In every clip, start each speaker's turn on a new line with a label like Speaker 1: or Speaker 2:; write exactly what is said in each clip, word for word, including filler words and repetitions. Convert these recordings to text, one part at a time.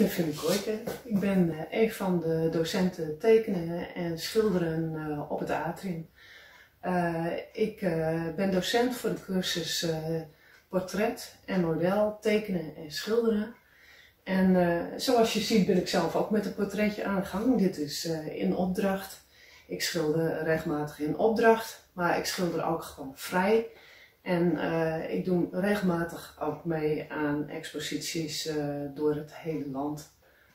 Speaker 1: ben Finn Kooijken. Ik ben uh, een van de docenten tekenen en schilderen uh, op het Atrium. Uh, ik uh, ben docent voor de cursus uh, portret en model, tekenen en schilderen. En uh, zoals je ziet ben ik zelf ook met een portretje aan de gang. Dit is uh, in opdracht. Ik schilder regelmatig in opdracht, maar ik schilder ook gewoon vrij. En uh, ik doe regelmatig ook mee aan exposities uh, door het hele land.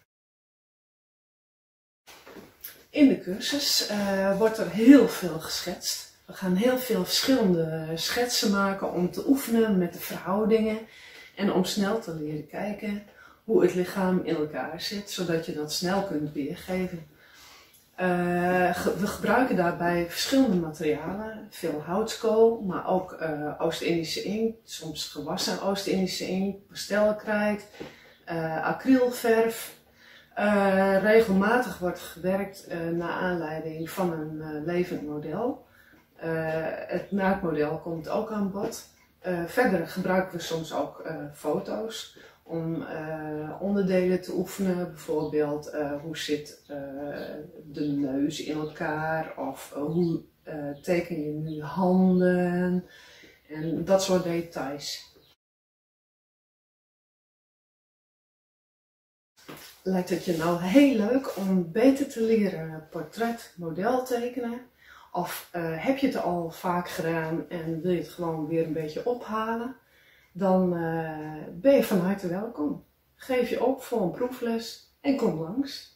Speaker 1: In de cursus uh, wordt er heel veel geschetst. We gaan heel veel verschillende schetsen maken om te oefenen met de verhoudingen en om snel te leren kijken hoe het lichaam in elkaar zit, zodat je dat snel kunt weergeven. Uh, we gebruiken daarbij verschillende materialen, veel houtskool, maar ook uh, Oost-Indische inkt, soms gewassen Oost-Indische inkt, pastelkrijt, uh, acrylverf. Uh, regelmatig wordt gewerkt uh, naar aanleiding van een uh, levend model. Uh, het naaktmodel komt ook aan bod. Uh, verder gebruiken we soms ook uh, foto's om uh, onderdelen te oefenen, bijvoorbeeld uh, hoe zit uh, de neus in elkaar of uh, hoe uh, teken je nu handen en dat soort details. Lijkt het je nou heel leuk om beter te leren portret, model tekenen? Of uh, heb je het al vaak gedaan en wil je het gewoon weer een beetje ophalen? Dan uh, ben je van harte welkom. Geef je op voor een proefles en kom langs.